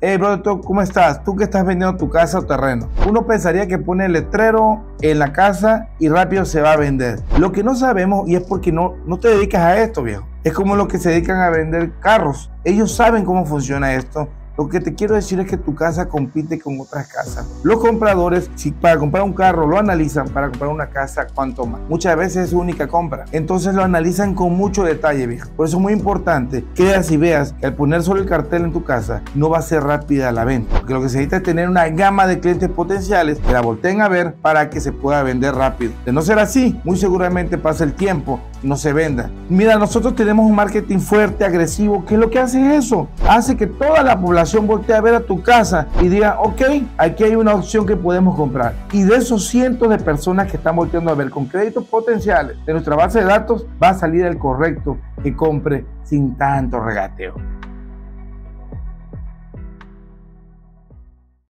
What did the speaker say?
Hey, brother, ¿cómo estás? Tú que estás vendiendo tu casa o terreno. Uno pensaría que pone el letrero en la casa y rápido se va a vender. Lo que no sabemos, y es porque no te dedicas a esto, viejo. Es como los que se dedican a vender carros. Ellos saben cómo funciona esto. Lo que te quiero decir es que tu casa compite con otras casas. Los compradores, si para comprar un carro lo analizan, para comprar una casa, ¿cuánto más? Muchas veces es su única compra. Entonces lo analizan con mucho detalle, viejo. Por eso es muy importante que veas y veas que al poner solo el cartel en tu casa, no va a ser rápida la venta. Porque lo que se necesita es tener una gama de clientes potenciales que la volteen a ver para que se pueda vender rápido. De no ser así, muy seguramente pasa el tiempo y no se venda. Mira, nosotros tenemos un marketing fuerte, agresivo. ¿Qué es lo que hace eso? Hace que toda la población voltea a ver a tu casa y diga, ok, aquí hay una opción que podemos comprar. Y de esos cientos de personas que están volteando a ver con créditos potenciales de nuestra base de datos, va a salir el correcto que compre sin tanto regateo.